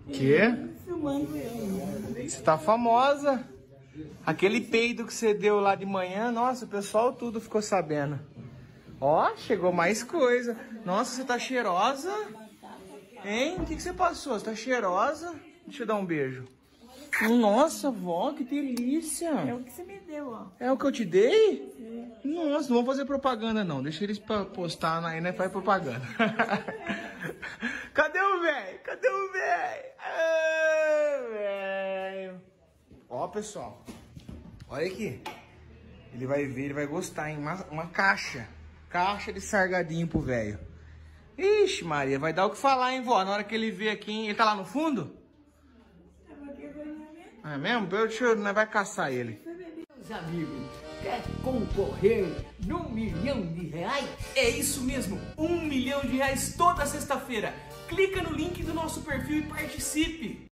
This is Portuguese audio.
Quê? Filmando eu. Você tá famosa. Aquele peido que você deu lá de manhã, nossa, o pessoal tudo ficou sabendo. Ó, chegou mais coisa. Nossa, você tá cheirosa. Hein? O que você passou? Você tá cheirosa? Deixa eu dar um beijo. Nossa, vó, que delícia. É o que você me deu, ó. É o que eu te dei? Nossa, não vamos fazer propaganda não. Deixa eles postar aí, né? Faz propaganda. Cadê o velho? Cadê o velho? Ah, velho. Ó, pessoal. Olha aqui. Ele vai ver, ele vai gostar, hein? Uma caixa. Caixa de sargadinho pro velho. Ixi, Maria, vai dar o que falar, hein, vó? Na hora que ele vê aqui, hein? Ele tá lá no fundo? É mesmo? Deixa eu, nós vai caçar ele. Meus amigos, quer concorrer num R$ 1.000.000? É isso mesmo, R$ 1 milhão toda sexta-feira. Clica no link do nosso perfil e participe.